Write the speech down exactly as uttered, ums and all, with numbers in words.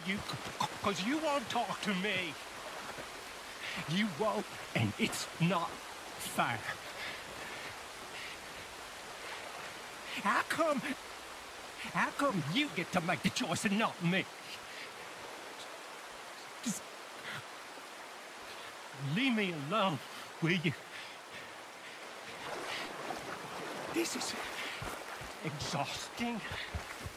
you, because you won't talk to me. You won't, and it's not fair. How come, how come you get to make the choice and not me? Just leave me alone, will you? This is exhausting.